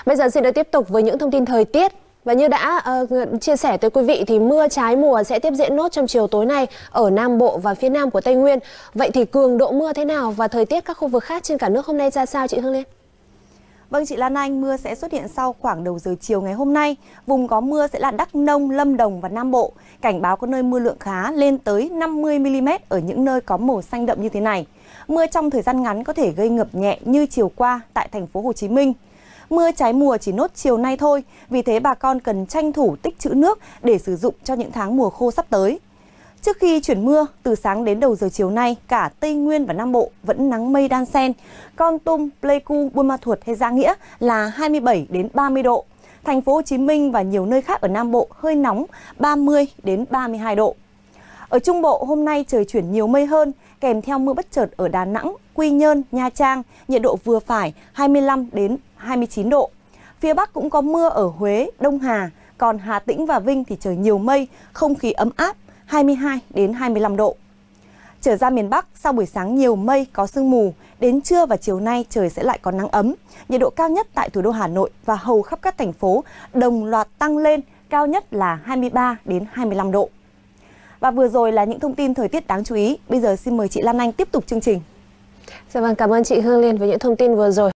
Bây giờ xin được tiếp tục với những thông tin thời tiết. Và như đã chia sẻ tới quý vị thì mưa trái mùa sẽ tiếp diễn nốt trong chiều tối nay ở Nam Bộ và phía Nam của Tây Nguyên. Vậy thì cường độ mưa thế nào và thời tiết các khu vực khác trên cả nước hôm nay ra sao chị Hương Liên? Vâng chị Lan Anh, mưa sẽ xuất hiện sau khoảng đầu giờ chiều ngày hôm nay. Vùng có mưa sẽ là Đắk Nông, Lâm Đồng và Nam Bộ. Cảnh báo có nơi mưa lượng khá lên tới 50 mm ở những nơi có màu xanh đậm như thế này. Mưa trong thời gian ngắn có thể gây ngập nhẹ như chiều qua tại thành phố Hồ Chí Minh. Mưa trái mùa chỉ nốt chiều nay thôi, vì thế bà con cần tranh thủ tích trữ nước để sử dụng cho những tháng mùa khô sắp tới. Trước khi chuyển mưa, từ sáng đến đầu giờ chiều nay, cả Tây Nguyên và Nam Bộ vẫn nắng mây đan xen. Kon Tum, Pleiku, Buôn Ma Thuột hay Gia Nghĩa là 27 đến 30 độ. Thành phố Hồ Chí Minh và nhiều nơi khác ở Nam Bộ hơi nóng 30 đến 32 độ. Ở Trung Bộ hôm nay trời chuyển nhiều mây hơn, kèm theo mưa bất chợt ở Đà Nẵng, Quy Nhơn, Nha Trang, nhiệt độ vừa phải 25 đến 29 độ. Phía Bắc cũng có mưa ở Huế, Đông Hà, còn Hà Tĩnh và Vinh thì trời nhiều mây, không khí ấm áp 22 đến 25 độ. Trở ra miền Bắc, sau buổi sáng nhiều mây có sương mù, đến trưa và chiều nay trời sẽ lại có nắng ấm. Nhiệt độ cao nhất tại thủ đô Hà Nội và hầu khắp các thành phố đồng loạt tăng lên, cao nhất là 23 đến 25 độ. Và vừa rồi là những thông tin thời tiết đáng chú ý. Bây giờ xin mời chị Lan Anh tiếp tục chương trình. Dạ vâng, cảm ơn chị Hương Liên với những thông tin vừa rồi.